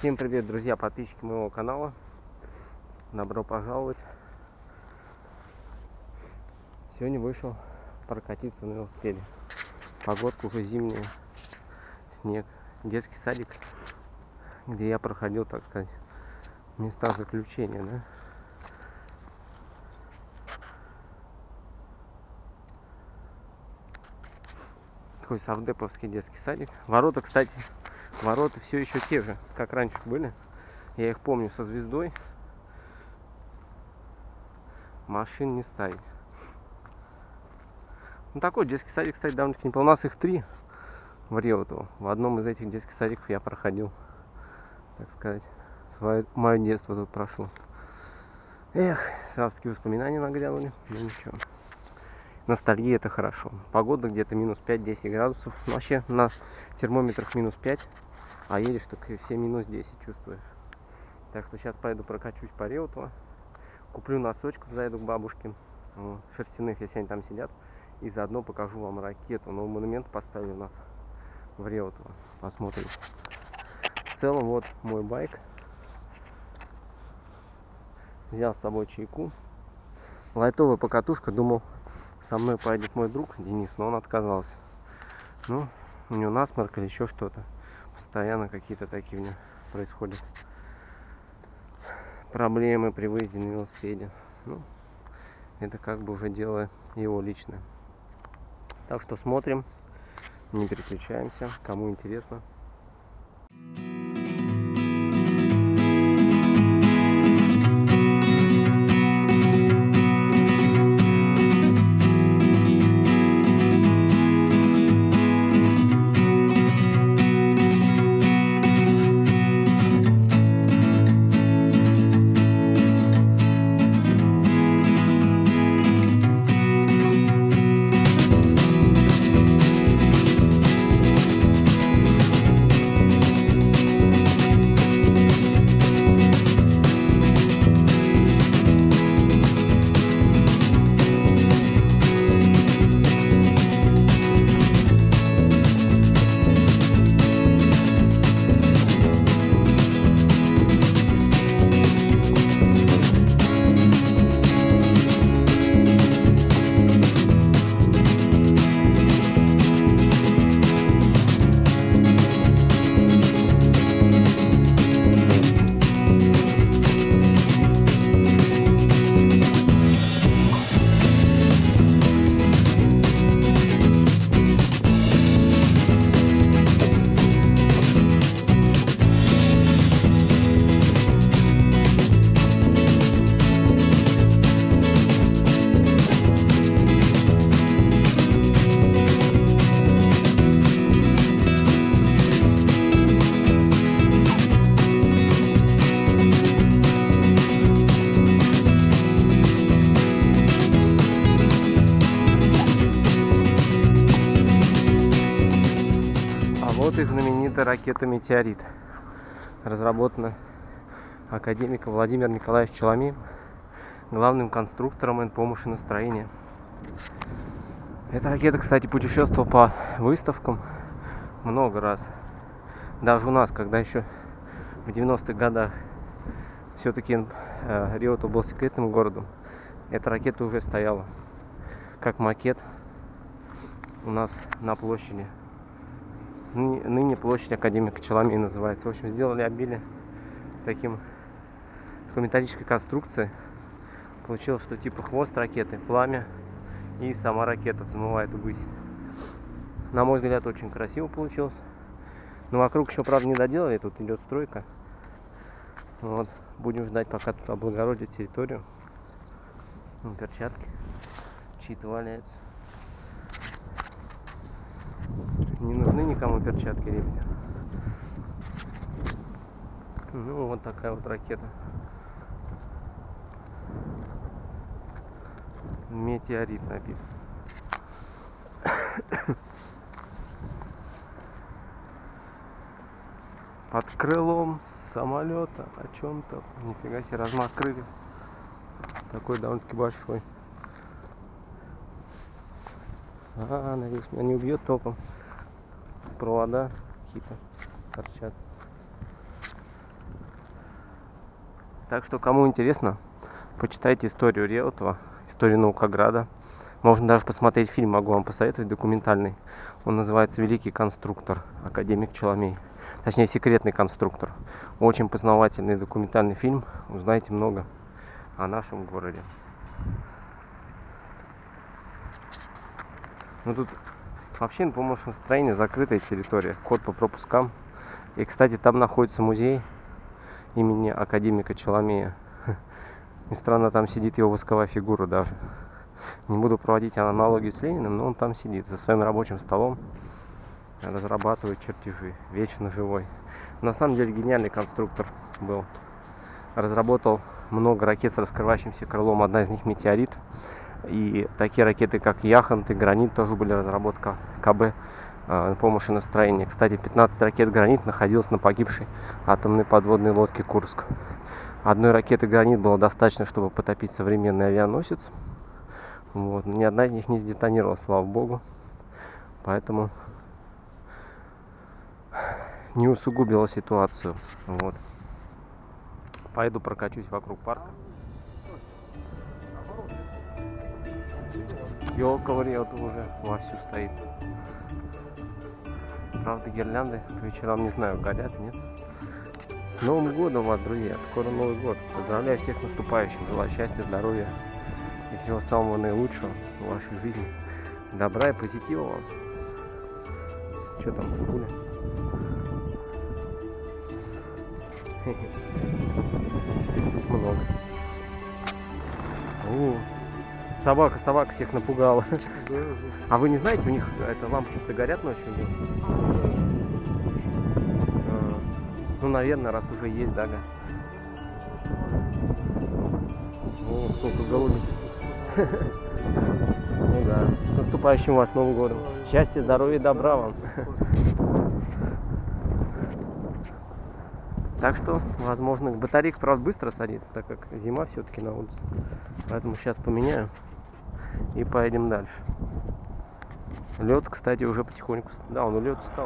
Всем привет, друзья, подписчики моего канала. Добро пожаловать. Сегодня вышел прокатиться на велосипеде. Погодка уже зимняя, снег. Детский садик, где я проходил, так сказать, места заключения, да? Такой совдеповский детский садик. Ворота, кстати, ворота все еще те же, как раньше были. Я их помню со звездой. Машин не ставить. Ну, такой детский садик, кстати, довольно-таки неплохо. У нас их 3 в Реутово. В одном из этих детских садиков я проходил, так сказать, мое детство тут прошло. Эх, сразу такие воспоминания наглянули. Ну ничего. Ностальгия — это хорошо. Погода где-то минус 5-10 градусов. Ну, вообще на термометрах минус 5, а едешь так и все минус 10 чувствуешь. Так что сейчас пойду прокачусь по Реутово. Куплю носочков, заеду к бабушке. Шерстяных, если они там сидят. И заодно покажу вам ракету. Новый монумент поставили у нас в Реутово. Посмотрим. В целом, вот мой байк. Взял с собой чайку. Лайтовая покатушка. Думал, со мной поедет мой друг Денис, но он отказался. Ну, у него насморк или еще что-то. Постоянно какие-то такие у него происходят проблемы при выезде на велосипеде. Ну, это как бы уже дело его личное. Так что смотрим, не переключаемся, кому интересно. Вот и знаменитая ракета «Метеорит», разработана академиком Владимиром Николаевичем Челомеем, главным конструктором НПО машиностроения. Эта ракета, кстати, путешествовала по выставкам много раз. Даже у нас, когда еще в 90-х годах все-таки Реутово был секретным городом, эта ракета уже стояла как макет у нас на площади. Ныне площадь академика Челомея называется. В общем, сделали обилие такой металлической конструкции. Получилось, что типа хвост ракеты, пламя, и сама ракета взмывает ввысь. На мой взгляд, очень красиво получилось. Но вокруг еще, правда, не доделали, тут идет стройка. Вот. Будем ждать, пока тут облагородят территорию. Перчатки чьи-то валяются. Не нужны никому перчатки, ребята. Ну, вот такая вот ракета. «Метеорит» написано. Под крылом самолета о чем-то. Нифига себе, размах крыльев. Такой довольно-таки большой. Надеюсь, меня не убьет током. Провода какие-то торчат. Так что, кому интересно, почитайте историю Реутова, историю Наукограда. Можно даже посмотреть фильм, могу вам посоветовать, документальный. Он называется «Великий конструктор», академик Чоломей. Точнее, «Секретный конструктор». Очень познавательный документальный фильм. Узнаете много о нашем городе. Ну тут вообще, по-моему, настроение закрытая территория. Вход по пропускам. И, кстати, там находится музей имени академика Чоломея. И странно, там сидит его восковая фигура даже. Не буду проводить аналогию с Лениным, но он там сидит за своим рабочим столом, разрабатывает чертежи, вечно живой. На самом деле гениальный конструктор был. Разработал много ракет с раскрывающимся крылом, одна из них метеорит. И такие ракеты, как Яхонт и Гранит, тоже были разработка КБ по машиностроению. Кстати, 15 ракет Гранит находилось на погибшей атомной подводной лодке Курск. Одной ракеты Гранит было достаточно, чтобы потопить современный авианосец. Вот. Ни одна из них не сдетонировала, слава богу. Поэтому не усугубила ситуацию. Вот. Пойду прокачусь вокруг парка. Елка в Реутов уже вовсю стоит. Правда, гирлянды по вечерам, не знаю, горят, нет. С Новым годом вас, друзья! Скоро Новый год. Поздравляю всех с наступающим. Желаю счастья, здоровья и всего самого наилучшего в вашей жизни. Добра и позитива вам. Что там, Гуля? Много. Собака всех напугала. А вы не знаете, у них это лампочки-то горят ночью? Ну, наверное, раз уже есть, да? О, сколько голубей. Ну да. С наступающим вас Новым годом. Счастья, здоровья и добра вам. Так что, возможно, батарейка, правда, быстро садится, так как зима все-таки на улице. Поэтому сейчас поменяю и поедем дальше. Лед, кстати, уже потихоньку... Да, он лед стал.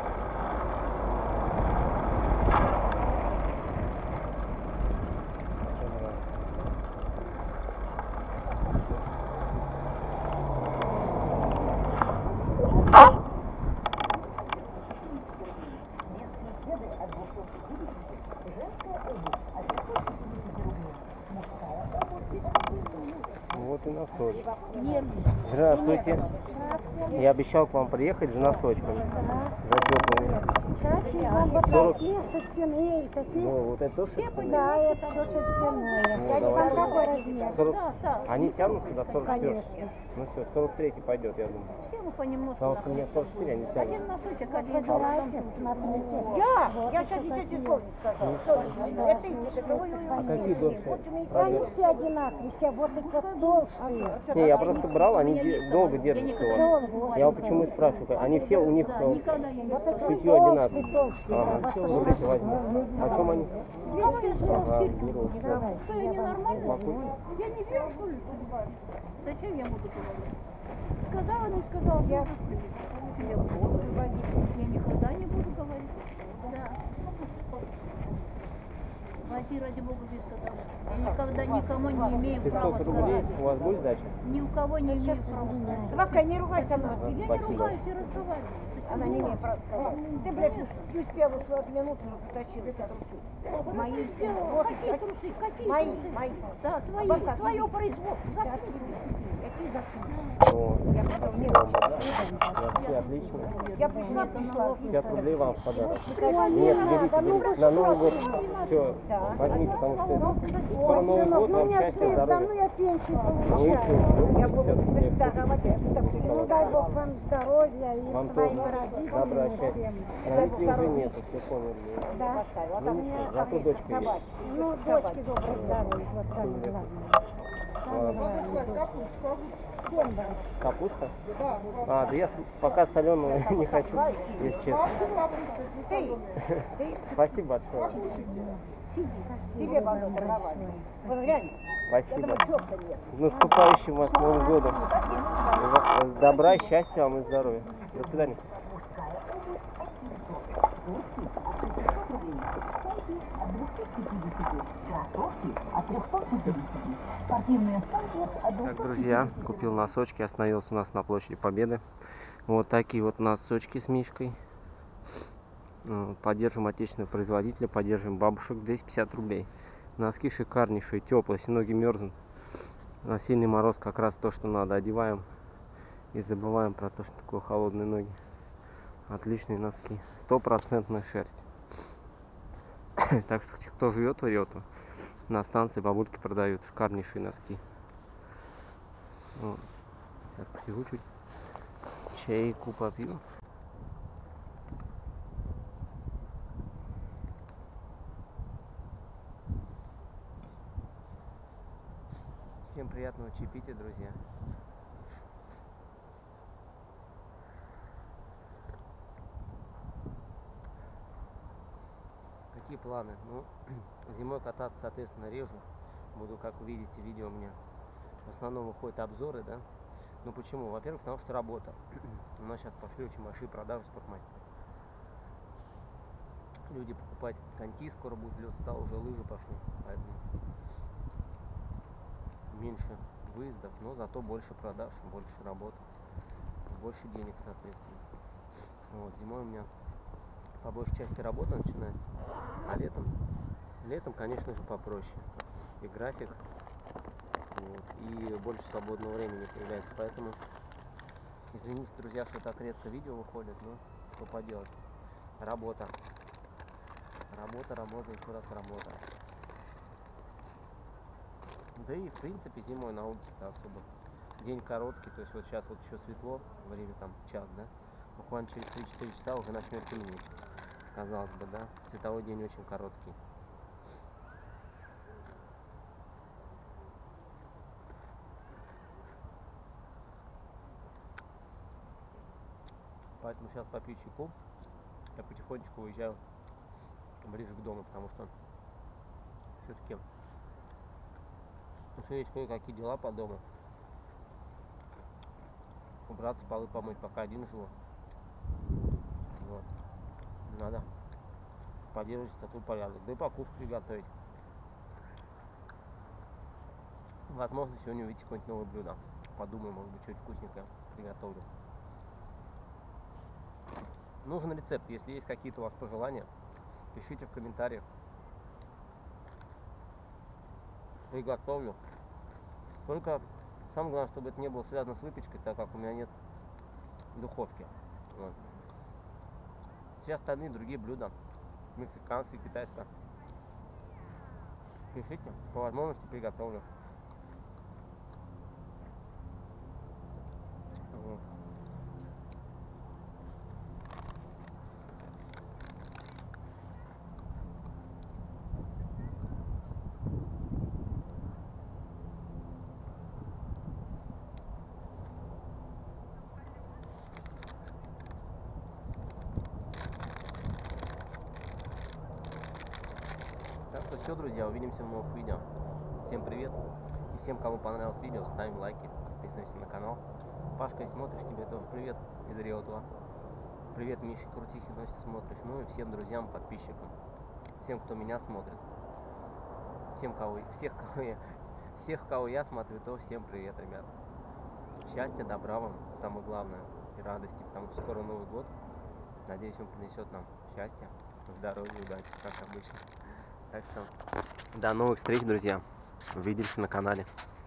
Вот и носочек. Здравствуйте. Я обещал к вам приехать за носочками. За теплыми. Какие вам вот такие шерстяные, такие? Ну, вот это тоже шерстяные? Да, это все шерстяное. Ну, Я не давайте. знаю, какой размер. 40... Они тянутся до 44. Конечно. Ну все, 43 пойдет, я думаю. Все мы понемножку. Потому что у меня 44, они тянутся. Один носочек, Вот один выбирайте, смотрите. Я сейчас ничего не слово не сказала. Это А какие дошки? Они все одинаковые, все вот эти толстые. Не, я просто брал, они долго держатся. Долго. Я вот почему и спрашиваю, они все у них никогда не Вот эти шитье одинаковое. толстые. Ага, вот эти возьму. О чем они? Ага, беру. Что, я ненормальная? Покушай. Я не верю, что ли? Зачем я буду говорить? Сказала, не сказала. Я буду говорить. Я никогда не буду говорить. Да. Вози, ради бога, без суда. Я никогда никому не имею права 500 рублей сказать. у вас будет сдача? Ни у кого не имею права сказать. Вака, не ругайся на Я не Спасибо. ругаюсь и разговариваю. Она не имеет права сказать. Ты, блядь, не успела 40 минут, уже потащила эти трусы. Мои Сделала. вот Какие трусы? Какие Мои, трусы? мои. Да, твои, Бабка, твое иди. производство. Заткнись. Какие закрыты? О, Я потом не вообще отлично. Я пришла. 50 рублей вам в подарок. Не Нет, надо, берите, ну берите. На Новый год все, Да. возьмите, потому что скоро Ой, Новый сынок, год, ну вам мне счастья, стыдно, ну здоровья. я пенсию Ну, получаю. Я буду 50 рублей. да, давайте, ну дай Бог вам здоровья и Вам твоим тоже. родителям Добра, и счастья. всем. Родителей уже нету, все померли. Да. Ну ничего, зато дочка есть. Ну, дочки добрые, здоровья, вот самое главное. Самое главное, дочки. Всем да. Капуста? А, да я пока соленую не хочу, если честно. Спасибо большое. Тебе потом продавали. Вот реально. Спасибо. Чёрта нет. С наступающим вас Новым годом. Добра, счастья вам и здоровья. До свидания. 250, кроссовки от 350, спортивные сумки от 250. Так, друзья, купил носочки, остановился у нас на площади Победы. Вот такие вот носочки с мишкой. Поддержим отечественного производителя, поддержим бабушек. 250 рублей. Носки шикарнейшие, теплые, если ноги мерзнут. На сильный мороз как раз то, что надо. Одеваем и забываем про то, что такое холодные ноги. Отличные носки. 100% шерсть. Так что кто живет в Риото, на станции бабульки продают шикарнейшие носки. Вот. Сейчас посижу чуть. Чайку попью. Всем приятного чаепития, друзья. Какие планы? Ну, зимой кататься, соответственно, реже. Буду, как вы видите, видео у меня в основном выходят обзоры, да? Ну почему? Во-первых, потому что работа. У нас сейчас пошли очень большие продажи спортмастера. Люди покупать коньки, скоро будет лед, стал, уже лыжи пошли, поэтому меньше выездов, но зато больше продаж, больше работы, больше денег, соответственно. Вот, зимой у меня по большей части работа начинается, а летом, конечно же, попроще. И график, вот, и больше свободного времени появляется, поэтому извините, друзья, что так редко видео выходит, но что поделать. Работа, еще раз работа. Да и в принципе зимой на улице-то особо день короткий, то есть вот сейчас вот еще светло, время там час, да, буквально через 3-4 часа уже начнет темнеть, казалось бы, да, световой день очень короткий. Поэтому сейчас попью чайку, я потихонечку уезжаю ближе к дому, потому что все-таки еще есть кое-какие дела по дому. Убраться, полы помыть, пока один живу. Вот. Надо поддерживать чистоту, порядок. Да и покушать приготовить. Возможно, сегодня увидите какое-нибудь новое блюдо. Подумаю, может быть, что-нибудь вкусненькое приготовлю. Нужен рецепт. Если есть какие-то у вас пожелания, пишите в комментариях. Приготовлю. Только самое главное, чтобы это не было связано с выпечкой, так как у меня нет духовки. Вот. Все остальные другие блюда, мексиканские, китайские, пишите, по возможности приготовлю. Вот. Так что все, друзья, увидимся в новых видео. Всем привет. И всем, кому понравилось видео, ставим лайки, подписываемся на канал. Пашка, если смотришь, тебе тоже привет из Рио-2. Привет, Миша Крутихин, если смотришь. Ну и всем друзьям, подписчикам. Всем, кто меня смотрит. Всех, кого я смотрю, то всем привет, ребят. Счастья, добра вам, самое главное, и радости, потому что скоро Новый год. Надеюсь, он принесет нам счастье, здоровье, удачи, как обычно. Так что до новых встреч, друзья. Увидимся на канале.